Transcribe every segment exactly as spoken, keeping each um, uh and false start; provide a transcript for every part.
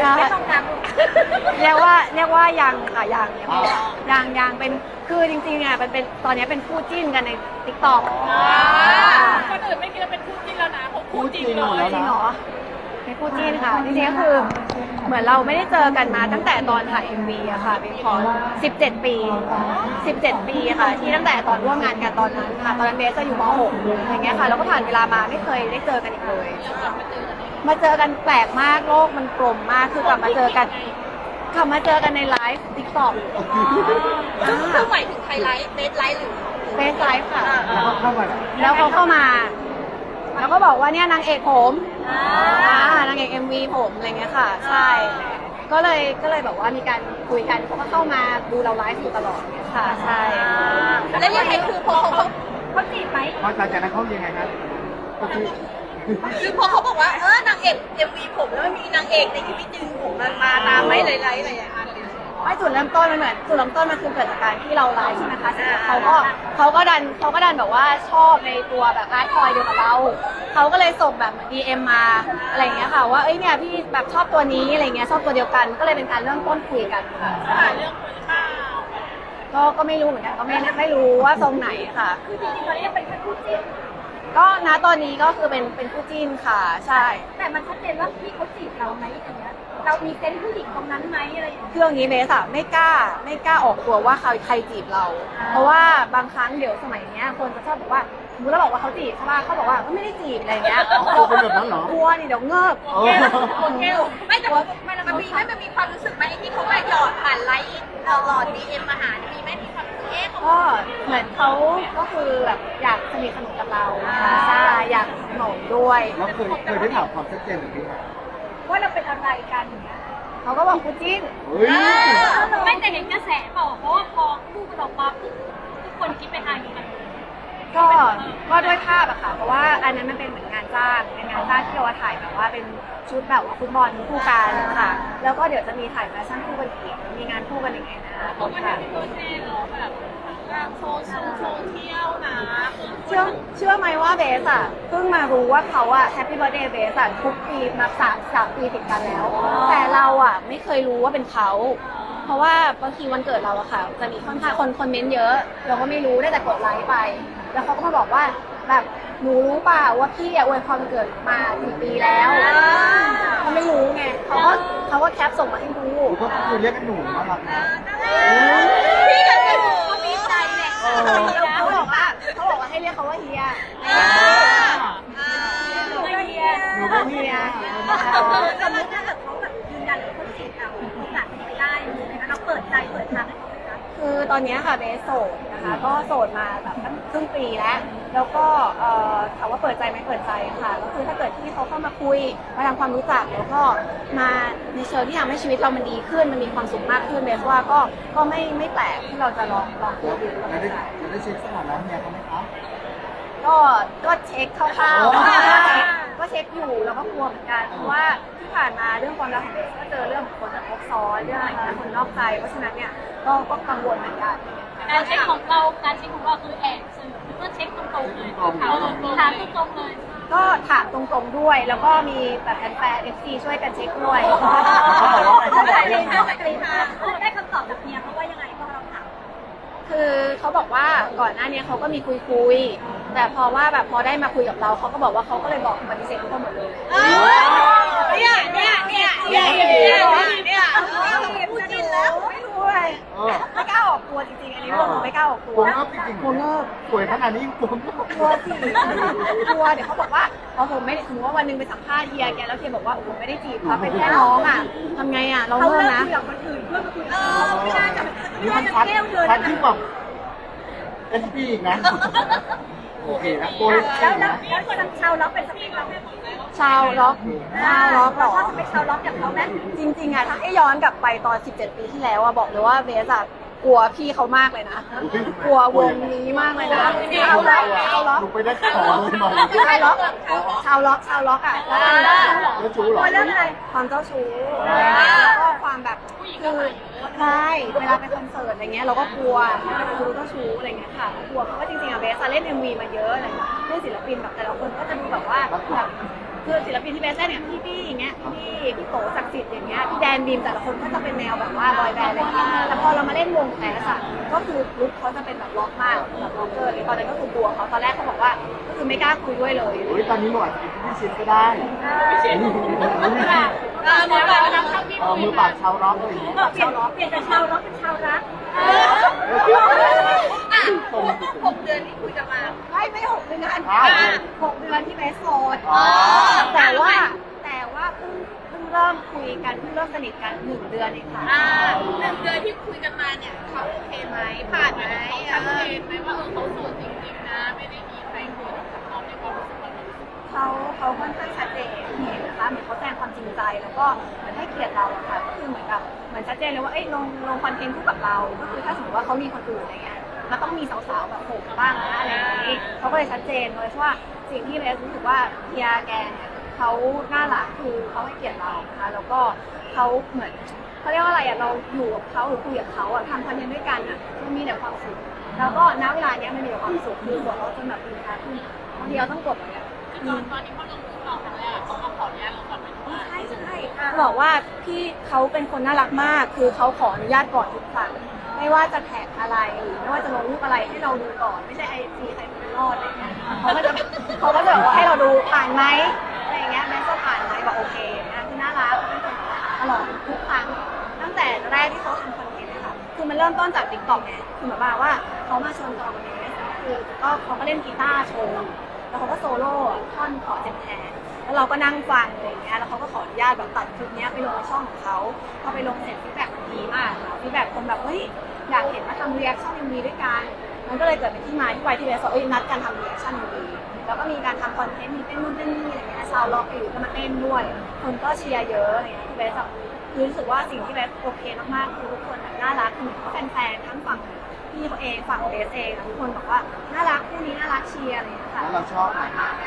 ไม่ต้องการเรียกว่าเรียกว่ายังค่ะยังยังยังเป็นคือจริงๆอ่ะเป็นเป็นตอนนี้เป็นคู่จิ้นกันในติ๊กต็อกคนอื่นไม่คิดว่าเป็นคู่จิ้นแล้วนะคู่จริงเลยจริงเหรอเป็นคู่จิ้นค่ะจริงๆก็คือเหมือนเราไม่ได้เจอกันมาตั้งแต่ตอนถ่าย เอ็ม วี อะค่ะเป็นพอสิบเจ็ดปีสิบเจ็ดปีค่ะที่ตั้งแต่ตอนร่วมงานกันตอนนั้นค่ะตอนนั้นเบสจะอยู่ม หกอย่างเงี้ยค่ะแล้วก็ผ่านเวลามาไม่เคยได้เจอกันอีกเลยมาเจอกันแปลกมากโลกมันกลมมากคือกลับมาเจอกันกลับมาเจอกันในไลฟ์ติ๊กต็อกคือหมายถึงใครไลฟ์เบสไลฟ์หรือเบสไลฟ์ค่ะแล้วเขาเข้ามาแล้วก็บอกว่าเนี่ยนางเอกผมนางเอก เอ็ม วี ผมอะไรเงี้ยค่ะใช่ก็เลยก็เลยแบบว่ามีการคุยกันเขาก็เข้ามาดูเราไลฟ์อยู่ตลอดค่ะใช่แล้วยังไงคือพอเขาเขาเขาจีบไหมพอจากนั้นเขายังไงครับก็คือคือพอเขาบอกว่าเออนางเอก เอ็ม วี ผมแล้วมีนางเอกในชีวิตจริงผมมันมาตามไหมไลฟ์อะไรอย่างเงี้ยไม่จุดเริ่มต้นมันเหมือนจุดเริ่มต้นมันคือเกิดจากการที่เราไลฟ์ใช่ไหมคะเขาก็เขาก็ดันเขาก็ดันแบบว่าชอบในตัวแบบไลฟ์ทอยเดียวกับเราเขาก็เลยส่งแบบ ดี เอ็ม มาอะไรอย่างเงี้ยค่ะว่าเอ้ยเนี่ยพี่แบบชอบตัวนี้อะไรเงี้ยชอบตัวเดียวกันก็เลยเป็นการเริ่มต้นคุยกันค่ะเรื่องคุยข้าวก็ก็ไม่รู้เหมือนกันก็ไม่ไม่รู้ว่าทรงไหนค่ะคือจริงๆตอนนี้เป็นแค่คู่จิ้นก็ณตอนนี้ก็คือเป็นเป็นคู่จิ้นค่ะใช่แต่มันชัดเจนว่าพี่เขาจีบเราไหมอย่างเงี้ยเรามีเซนส์ผู้หญิงตรงนั้นไหมอะไรอย่างเงี้ยเรื่องนี้เบสอะไม่กล้าไม่กล้าออกตัวว่าใครใครจีบเรา เพราะว่าบางครั้งเดี๋ยวสมัยนี้คนจะชอบบอกว่าสมมติเราบอกว่าเขาจีบใช่ป่ะเขาบอกว่าก็ไม่ได้จีบอะไรเงี้ยเราเป็นแบบนั้นเหรอกลัวนี่เดี๋ยวเงิบกลัวไม่แต่ว่ามันมีไม่มีความรู้สึกไหมที่เขาไปหยอดผ่านไลน์หลอดดีเอ็มมาหามีไหมมีความรู้สึกเอ๊ะก็เหมือนเขาก็คือแบบอยากสนิทสนมกับเราใช่อยากหน่งด้วยแล้วเคยเคยได้ถามความชัดเจนหรือเปล่าว่าเราเป็นอะไรกันอย่างเงี้ยเขาก็บอกคู่จิ้นไม่แต่เห็นกระแสเปล่าเพราะว่าพอคู่กันออกมาทุกคนคิดไปทางนี้กันก็ก็ด้วยภาพอะค่ะเพราะว่าอันนั้นมันเป็นเหมือนงานจ้างเป็นงานจ้างที่เราถ่ายแบบว่าเป็นชุดแบบว่าฟุตบอลคู่กันค่ะแล้วก็เดี๋ยวจะมีถ่ายแฟชั่นคู่กันอีกมีงานคู่กันยังไงนะเขาไม่ได้เป็นตัวเท่หรอแบบโซเชียลโซเที่ยวนะเชื่อเชื่อไหมว่าเบสอะเพิ่งมารู้ว่าเขาอะแฮปปี้เบิร์ธเดย์เบสอะทุกปีมาสามสามปีติดกันแล้วแต่เราอะไม่เคยรู้ว่าเป็นเขาเพราะว่าบางทีวันเกิดเราอะค่ะจะมีค่อนข้างคนคอมเมนต์เยอะเราก็ไม่รู้ได้แต่กดไลค์ไปแล้วเขาก็มาบอกว่าแบบหนูรู้ป่าวว่าพี่อะอวยพรวันเกิดมาสี่ปีแล้วเขาไม่รู้ไงเขาก็เขาก็แคปส่งมาให้ดูก็คือเรียกกันหนูนะครับพี่กันเป็นหนูเขามีใจเนี่ยเขาบอกว่าเขาบอกว่าให้เรียกเขาว่าเฮียหนูก็เฮียหนูก็เฮียสมมติถ้าเกิดเขาแบบยืนยันเขาจีบเราโอกาสเป็นไปได้ไหมคะเราเปิดใจเปิดทางให้เขาคือตอนนี้ค่ะเบสโสดนะคะก็โสดมาแบบครึ่งปีแล้วแล้วก็ถามว่าเปิดใจไหมเปิดใจค่ะก็คือถ้าเกิดที่เขาเข้ามาคุยมาทำความรู้จักแล้วก็มาในเชิงที่ทำให้ชีวิตเรามันดีขึ้นมันมีความสุขมากขึ้นเบสว่าก็ก็ไม่ไม่แปลกที่เราจะลองลองคุยดูจะได้จะได้เช็คสถานะเนี่ยเขาไหมคะก็ก็เช็คคร่าวๆก็เช็คอยู่แล้วก็กลัวเหมือนกันเพราะว่าที่ผ่านมาเรื่องความรักของเบสก็เจอเรื่องคนคบซ้อนเรื่องอะไรนะคนนอกใจเพราะฉะนั้นเนี่ยก็ก็กังวลเหมือนกันการเช็คของเราการเช็คของเราคือแอบสื่อก็เช็คตรงๆเลยถามตรงๆถามตรงๆเลยก็ถามตรงๆด้วยแล้วก็มีแบบแฟนๆ เอฟ ซี ช่วยกันเช็คด้วยเขาได้ได้คำตอบจากเมียเขาว่ายังไงก็เราถามคือเขาบอกว่าก่อนหน้านี้เขาก็มีคุยคุยแต่พอว่าแบบพอได้มาคุยกับเราเขาก็บอกว่าเขาก็เลยบอกปฏิเสธทุกคนหมดเลยเนี่ยเนี่ยเนี่ยเนี่ยเนี่ยเนี่ยพูดจริงแล้วไม่รู้เลยไม่กล้าออกตัวจริงๆอันนี้ผมไม่กล้าออกตัวกลัวเงิบจริงๆกลัวเงิบสวยขนาดนี้กลัวเงิบกลัวสิกลัวเดี๋ยวเขาบอกว่าพอผมไม่ถึงว่าวันนึงไปสัมภาษณ์เฮียแกแล้วเฮียบอกว่าผมไม่ได้จีบเขาเป็นแค่น้องอ่ะทำไงอ่ะเราเลิกนะเขาเลิกคุยกับคนอื่นเพื่อมาคุยกับเราไม่ได้จะไม่ได้จะแก้วเดินพันที่แบบเอสพีอีกนะโอเคนะโกยแล้วแล้วแล้วคนชาวล็อกเป็นสเปคเราชาวล็อกชาวล็อกหรอชอบสเปคชาวล็อกอย่างเขาไหมจริงๆอะถ้าให้ย้อนกลับไปตอนสิบเจ็ดปีที่แล้วอะบอกเลยว่าเบสอะกลัวพี่เขามากเลยนะกลัววงนี้มากเลยนะชาวล็อกชาวล็อกไปได้ขอเลยมาชาวล็อกชาวล็อกชาวล็อกอะแล้วแล้วชู้หรอเรื่องอะไรความเจ้าชู้แล้วก็ความแบบคือใช่เวลาไปคอนเสิร์ตอะไรเงี้ยเราก็กลัวรู้เจ้าชู้อะไรเงี้ยค่ะกลัวเพราะว่าจริงๆอะเบสเล่น เอ็ม วี มาเยอะอะไรเล่นศิลปินแบบแต่ละคนก็จะดูแบบว่าแบบคือศิลปินที่เบสเล่นเนี่ยพี่พี่อย่างเงี้ยพี่พี่โตศักดิ์สิทธิ์อย่างเงี้ยพี่แดนบีมแต่ละคนก็จะเป็นแนวแบบว่าบอยแบนด์อะไรอย่างเงี้ยแต่พอเรามาเล่นวงแคสอะก็คือลุคเขาจะเป็นแบบล็อกมากแบบล็อกเกอร์เลยตอนนั้นก็คือกลัวเขาตอนแรกเขาบอกว่าก็คือไม่กล้าคุยด้วยเลยโอ้ยตอนนี้หนูอาจจะเป็นพี่ชินก็ได้พี่ชินเออมือปากทำข้าวพี่เออมือปากชาวร็อกอะไรอย่างเงี้ยชาวล็อกเปลี่ยนจากชาวล็อกเป็นชาวรักอ่ะหกเดือนที่คุยกันมาไม่ไม่หกเดือนอ้าวหกเดือนที่เบสโสดอ๋อแต่ว่าแต่ว่าเพิ่งเพิ่งเริ่มคุยกันเพิ่งเริ่มสนิทกันหนึ่งเดือนเองค่ะอ่าหนึ่งเดือนที่คุยกันมาเนี่ยเขาโอเคไหมผ่านไหมชัดเจนไหมว่าเออเขาโสดจริงๆนะไม่ได้มีใครคุยกับเขาในความรู้สึกแบบนี้เขาเขาค่อนข้างชัดเจนเห็นนะคะเหมือนเขาแสดงความจริงใจแล้วก็เหมือนให้เกียรติเราอะค่ะก็คือเหมือนกับเหมือนชัดเจนเลยว่าเอ้ยลงลงคอนเทนต์คู่กับเราก็คือถ้าสมมติว่าเขามีคนอื่นอะไรเงี้ยมันต้องมีสาวๆแบบโผล่มาบ้างนะอะไรอย่างนี้เขาก็เลยชัดเจนเลยเพราะว่าสิ่งที่เบสรู้สึกว่าเพียแกเนี่ยเขาน่ารักคือเขาให้เกียรติเรานะคะแล้วก็เขาเหมือนเขาเรียกว่าอะไรอะเราอยู่กับเขาหรือคุยกับเขาอะทำคอนเทนต์ด้วยกันอะมันมีแต่ความสุขแล้วก็ณเวลาเนี้ยมันมีแต่ความสุขคือหัวเราะจนแบบมีค่าขึ้นบางทีเราต้องกดอย่างเงี้ยตอนตอนนี้เขาลงรูปเราครั้งแรกเขามาขออนุญาตเราก่อนไหมว่าใช่ใช่บอกว่าพี่เขาเป็นคนน่ารักมาก คือเขาขออนุญาตก่อนทุกครั้งไม่ว่าจะแท็กอะไรหรือไม่ว่าจะลงรูปอะไรให้เราดูก่อนไม่ใช่ไอจีใครเป็นรอดอะไรเงี้ยเขาก็จะเขาก็จะบอกว่าให้เราดูผ่านไหมอะไรเงี้ยแม้จะผ่านไหมบอกโอเคนะคือน่ารักเป็นคนตลอดทุกครั้งตั้งแต่แรกที่เขาทำคอนเทนต์นะคะคือมันเริ่มต้นจากติ๊กต็อกไงคือแบบว่าเขามาชวนจองเนสคือก็เขาก็เล่นกีตาร์โชว์แล้วเขาก็โซโล่ท่อนขอเจ็บแทนแล้วเราก็นั่งฟังอะไรอย่างเงี้ยแล้วเขาก็ขออนุญาตแบบตัดคลิปนี้ไปลงในช่องของเขาพอไปลงเสร็จฟีดแบ็กมันดีมากค่ะฟีดแบ็กคนแบบเฮ้ยอยากเห็นมาทำเรีแอคชั่นยังมีด้วยกันมันก็เลยเกิดเป็นที่มาที่ไปที่เบสบอกเอ้ยนัดกันทำเรีแอคชั่นยังดีแล้วก็มีการทำคอนเทนต์มีเต้นนู่นเต้นนี่อะไรเงี้ยชาวล็อกอยู่ก็มาเต้นด้วยคนก็เชียร์เยอะอะไรเงี้ยที่เบสแบบรู้สึกว่าสิ่งที่เบสโอเคมากๆคือทุกคนน่ารักคือแฟนๆทั้งฝั่งพี่เขาเองฝั่งเบสเองทุกคนบอกว่าน่ารักคู่นี้น่ารักเชียร์อะไรอย่างเงี้ยค่ะแล้วเราชอบไหม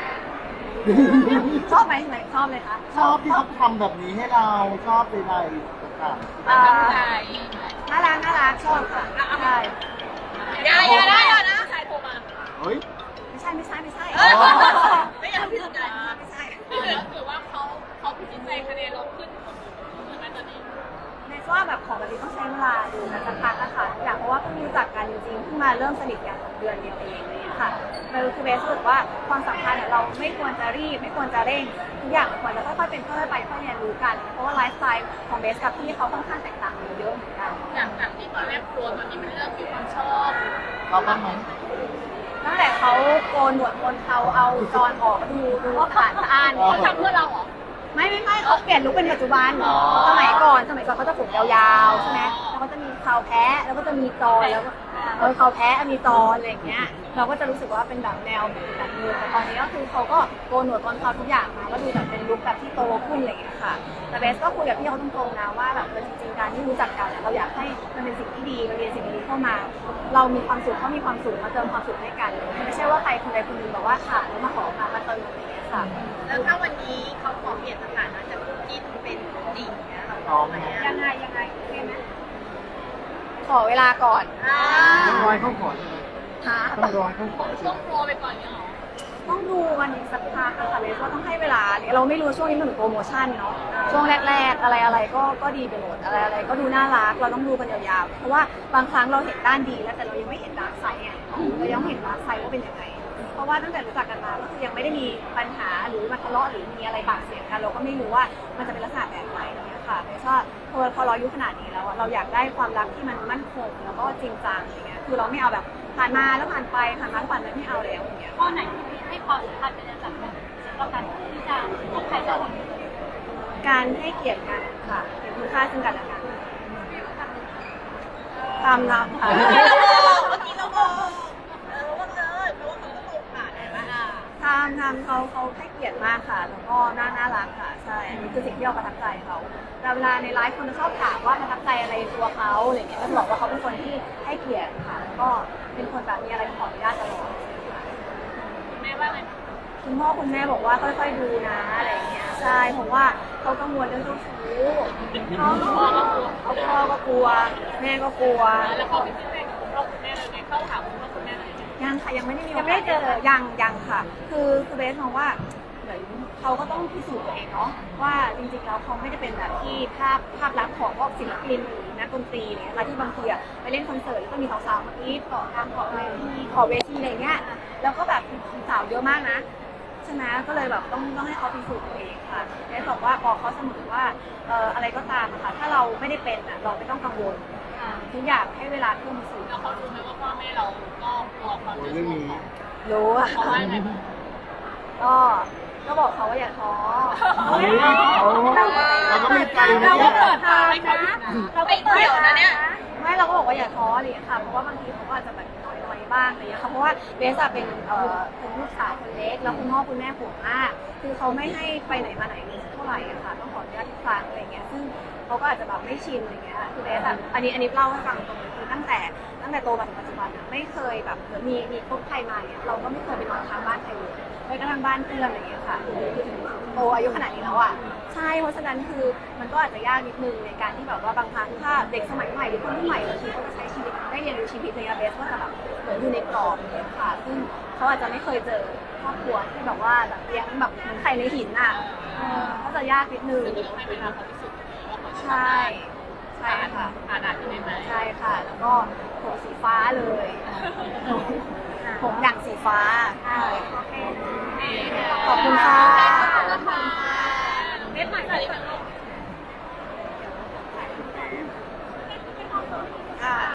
ชอบไหมไหนชอบเลยคะชอบที่เขาทำแบบนี้ให้เราชอบใดๆต่างอ่าน่ารักน่ารักชอบค่ะใช่อย่าอย่าได้อย่านะใครโทรมาๆเฮ้ยไม่ใช่ไม่ใช่ไม่ใช่เอ้ยอ๋อไม่อยากพี่สนใจไม่ใช่ถือว่าเขาเขาพิจิตใจคะแนนเราขึ้นใช่ไหมตอนนี้ในว่าแบบของแบบนี้ต้องใช้เวลาดูกันสักพักนะคะอย่างเพราะว่าเพิ่งรู้จักกันจริงๆเพิ่งมาเริ่มสนิทกันเดือนเดียวเองอะไรอย่างเลยค่ะเราคือเบสรู้สึกว่าความสัมพันธ์เนี่ยเราไม่ควรจะรีบไม่ควรจะเร่งทุกอย่างควรจะค่อยๆเป็นค่อยๆไปค่อยๆเรียนรู้กันเพราะว่าไลฟ์สไตล์ของเบสกับพี่เขาค่อนข้างแตกต่างกันเยอะเหมือนกันจากจากที่ตอนแรกกลัวตอนนี้มันเริ่มมีความชอบเราบ้างไหมตั้งแต่เขาโกนหนวดโกนเขาเอาจอนออกดูดูว่าผ่านสะอ้านเขาทำเพื่อเราเหรอไม่ไม่ไม่เขาเปลี่ยนลุคเป็นปัจจุบันสมัยก่อนสมัยก่อนเขาจะผมยาวๆใช่ไหมแล้วก็จะมีเขาแพ้แล้วก็จะมีจอนแล้วก็เออเขาแพ้มีจอนอะไรอย่างเงี้ยเราก็จะรู้สึกว่าเป็นแบบแนวแบบนึงแต่ตอนนี้ก็คือเขาก็โกนหนวดโกนเขาทุกอย่างมาก็ดูแบบเป็นลุคแบบที่โตขึ้นอะไรอย่างเงี้ยค่ะแต่เบสก็คุยกับพี่เขาตรงๆนะว่าแบบเออจริงๆการที่รู้จักกันเนี่ยเราอยากให้มันเป็นสิ่งที่ดีมันเป็นสิ่งดีเข้ามา เรามีความสุขเขามีความสุขมาเติมความสุขให้กันไม่ใช่ว่าใครคนใดคนหนึ่งบอกว่าขาดแล้วมาขอมามาเติมอะไรอย่างเงี้ยค่ะแล้วถ้าวันนี้เขาขอเปลี่ยนสถานะจากคู่จิ้นเป็นหญิงเนี่ยเราพร้อมไหมยังไงยังไงโอเคไหมขอเวลาก่อนอ่าต้องรอยเข้าขอใช่ไหมหาต้องรอยเข้าขอใช่ต้ไหอมงรอไปก่อนเนี่ยเหรอต้องดูวันอีกสักพักอะค่ะเลยว่าต้องให้เวลาเนี่ยเราไม่รู้ช่วงนี้มันเหมือนโปรโมชั่นเนาะช่วงแรกๆอะไรอะไรก็ก็ดีไปหมดอะไรอะไรก็ดูน่ารักเราต้องดูกันยาวๆเพราะว่าบางครั้งเราเห็นด้านดีแล้วแต่เรายังไม่เห็นดาร์กไซด์ไงเรายังไม่เห็นดาร์กไซด์ว่าเป็นยังไงเพราะว่าตั้งแต่รู้จักกันมาก็คือยังไม่ได้มีปัญหาหรือมาทะเลาะหรือมีอะไรปากเสียงกันเราก็ไม่รู้ว่ามันจะเป็นลักษณะแบบไหนอย่างเงี้ยค่ะไม่ใช่พอพอเราอายุขนาดนี้แล้วอะเราอยากได้ความรักที่มันมั่นคงแล้วก็จริงจังอย่างเงี้ยคือเราไม่เอาแบบผ่านมาแล้วผ่านไปผ่านมาแล้วผ่านไปไม่เอาแล้วอย่างเงี้ยข้อไหนที่ให้ความสำคัญเป็นอันดับหนึ่งสำหรับการที่จะต้องใครจะทำการให้เกียรติกันค่ะเห็นคุณค่าซึ่งกันและกันตามนับค่ะเมื่อกี้เราบอกเออว่าเลยเพราะว่าเขาก็ตรงผ่านใช่ไหมอ่ะตามทำเขาเขาให้เกียรติมากค่ะ แล้วก็น่าน่ารักค่ะ ใช่อันนี้คือสิ่งที่เราประทับใจเขาแต่เวลาในไลฟ์คนจะชอบถามว่าประทับใจอะไรในตัวเขาอะไรเงี้ยก็จะบอกว่าเขาเป็นคนที่ให้เกียรติค่ะแล้วก็เป็นคนแบบมีอะไรขออนุญาตตลอดแม่ว่าไงคุณพ่อคุณแม่บอกว่าค่อยๆดูนะอะไรเงี้ยใช่เพราะว่าเขากังวลเรื่องเจ้าชู้เขาพ่อก็กลัวเขาพ่อก็กลัว แม่ก็กลัวแล้วเขาไปที่แม่กับคุณพ่อคุณแม่เลยไงเข้าถามคุณพ่อคุณแม่เลยยังค่ะยังไม่ได้มียังไม่ได้เจอยังยังค่ะ คือคือเบสมองว่าเหมือนเขาก็ต้องพิสูจน์ตัวเองเนาะว่าจริงๆแล้วเขาไม่ได้เป็นแบบที่ภาพภาพลักษณ์ของพวกศิลปินหรือนักดนตรีเนี่ยค่ะที่บางทีอะไปเล่นคอนเสิร์ตแล้วก็มีสาวๆมาอีฟเกาะกลางเกาะเวทีขอเวทีอะไรเงี้ยแล้วก็แบบสาวเยอะมากนะใช่ไหมก็เลยแบบต้องต้องให้เขาพิสูจน์ตัวเองค่ะเบสบอกว่าบอกเขาเสมอว่าเอ่ออะไรก็ตามอะค่ะถ้าเราไม่ได้เป็นอะเราไม่ต้องกังวลทุกอย่างให้เวลาเพื่อพิสูจน์แล้วเขารู้ไหมว่าพ่อแม่เราก็กลัวความโอ้เจ็บเรื่องปวดนี้รู้อะเขาว่าไงบ้างก็ก็บอกเขาว่าอย่าท้อเฮ้ยเราก็มีใจนะเราก็เนี่ยเปิดทางนะเราก็เปิดเกี่ยวทางนะเนี่ยไม่เราก็บอกว่าอย่าท้ออะไรอย่างเลยค่ะเพราะว่าบางทีเขาก็อาจจะแบบน้อยๆบ้างอะไรอย่างเงี้ยค่ะเพราะว่าเบสอะเป็นเอ่อเป็นลูกสาวคนเล็กแล้วคุณพ่อคุณแม่ห่วงมากคือเขาไม่ให้ไปไหนมาไหนเท่าไหร่อะค่ะต้องขออนุญาตทุกครั้งอะไรอย่างเงี้ยซึ่งเขาก็อาจจะแบบไม่ชินอะไรเงี้ยคือเบสอะอันนี้อันนี้เล่าให้ฟังตรงนี้คือตั้งแต่ตั้งแต่โตมาถึงปัจจุบันอะไม่เคยแบบเหมือนมีมีคบใครมาเนี่ยเราก็ไม่เคยไปนอนค้างบ้านใครเลยไปกระทั่งบ้านเพื่อนอะไรอย่างเงี้ยค่ะคือถึงโตอายุขนาดนี้แล้วอะใช่เพราะฉะนั้นคือมันก็อาจจะยากนิดนึงในการที่แบบว่าบางครั้งถ้าเด็กสมัยใหม่หรือคนรุ่นใหม่บางทีเขาจะใช้ชีวิตได้เรียนรู้ชีวิตในอาเบสก็จะแบบเหมือนอยู่ในกรอบอย่างเงี้ยค่ะซึ่งเขาอาจจะไม่เคยเจอครอบครัวที่แบบว่าแบบเลี้ยงแบบเหมือนไข่ในหินอะเออก็จะยากนิดนึงคือต้องให้เวลาเขาพิสูจน์ตัวเองว่าเขาใช่ใช่ค่ะผ่านด่านที่ไหนไหมใช่ค่ะ แล้วก็ผมสีฟ้าเลยผมอย่างสีฟ้าใช่ขอบคุณค่ะ